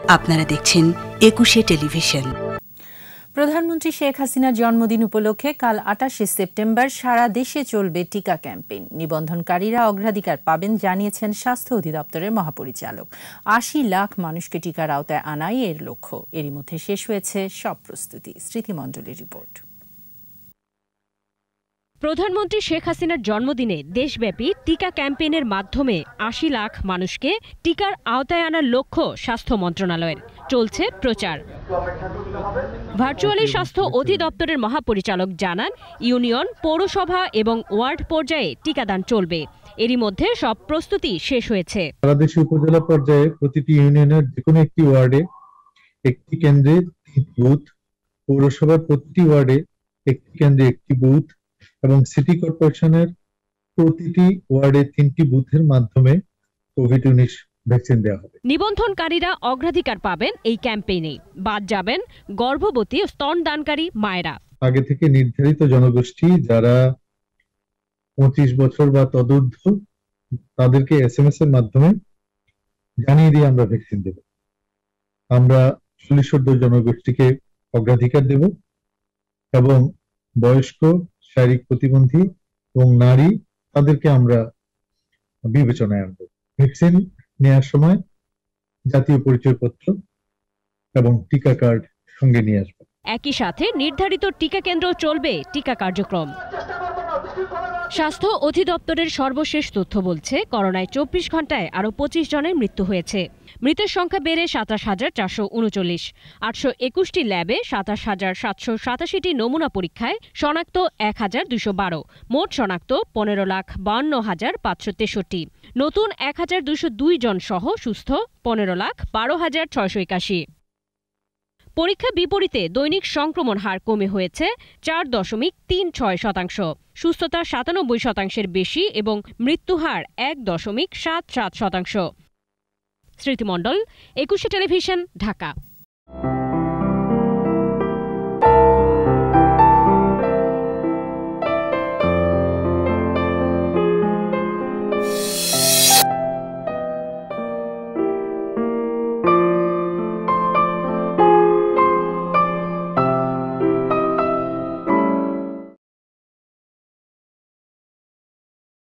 আপনারা দেখছেন ২১শে টেলিভিশন। প্রধানমন্ত্রী শেখ হাসিনার জন্মদিন উপলক্ষে কাল ২৮শে সেপ্টেম্বর সারা দেশে চলবে টিকা ক্যাম্পেইন। নিবন্ধনকারীরা অগ্রাধিকার পাবেন জানিয়েছেন স্বাস্থ্য অধিদপ্তরের মহাপরিচালক। ৮০ লাখ মানুষকে টিকার আওতায় আনাই এর লক্ষ্য। এরই মধ্যে শেষ হয়েছে সব প্রস্তুতি। স্মৃতিমণ্ডলের রিপোর্ট। প্রধানমন্ত্রী শেখ হাসিনার জন্মদিনে দেশব্যাপী টিকা ক্যাম্পেইনের মাধ্যমে ৮০ লাখ মানুষকে টিকার আওতায় আনার লক্ষ্য স্বাস্থ্য মন্ত্রণালয়ের। চলছে প্রচার। ভার্চুয়ালি স্বাস্থ্য অধিদপ্তরের মহাপরিচালক জানান, ইউনিয়ন, পৌরসভা এবং ওয়ার্ড পর্যায়ে টিকাদান চলবে। এরই মধ্যে সব প্রস্তুতি শেষ হয়েছে। সারা দেশে উপজেলা পর্যায়ে প্রতিটি ইউনিয়নের যেকোনো একটি ওয়ার্ডে একটি কেন্দ্রে ৩ বুথ, পৌরসভার প্রতিটি ওয়ার্ডে একটি কেন্দ্রে একটি বুথ এবং সিটি কর্পোরেশনের প্রতিটি ওয়ার্ডে ৩টি বুথের মাধ্যমে কোভিড-১৯ ভ্যাকসিন দেওয়া হবে। নিবন্ধনকারীরা অগ্রাধিকার পাবেন এই ক্যাম্পেইনে। বাদ যাবেন গর্ভবতী ও স্তনদানকারী মায়েরা। আগে থেকে নির্ধারিত জনগোষ্ঠী যারা ২৫ বছর বা তদূর্ধ্ব, তাদেরকে SMS এর মাধ্যমে জানিয়ে দিয়ে আমরা ভ্যাকসিন দেব। আমরা ৪০ জনগোষ্ঠীকে অগ্রাধিকার দেব এবং বয়স্ক, শারীরিক প্রতিবন্ধী এবং নারী, তাদেরকে আমরা বিবেচনায় আনবো। ভ্যাকসিন নেওয়ার সময় জাতীয় পরিচয়পত্র এবং টিকা কার্ড সঙ্গে নিয়ে আসবো। একই সাথে নির্ধারিত টিকা কেন্দ্র চলবে টিকা কার্যক্রম। স্বাস্থ্য অধিদপ্তরের সর্বশেষ তথ্য বলছে, করোনায় ২৪ ঘন্টায় আরও ২৫ জনের মৃত্যু হয়েছে। মৃতের সংখ্যা বেড়ে ২৭,৪৩৯। ৮২১টি ল্যাবে ২৭,৭৮৭টি নমুনা পরীক্ষায় শনাক্ত ১,২১২। মোট শনাক্ত ১৫,৫২,৫৬৩। নতুন ১,২০২ জন সহ সুস্থ ১৫,১২,৬৮১। পরীক্ষা বিপরীতে দৈনিক সংক্রমণ হার কমে হয়েছে ৪.৩৬%। সুস্থতা ৯৭%-এর বেশি এবং মৃত্যুহার ১.৭৭%। স্মৃতিমণ্ডল, ২১শে টেলিভিশন, ঢাকা।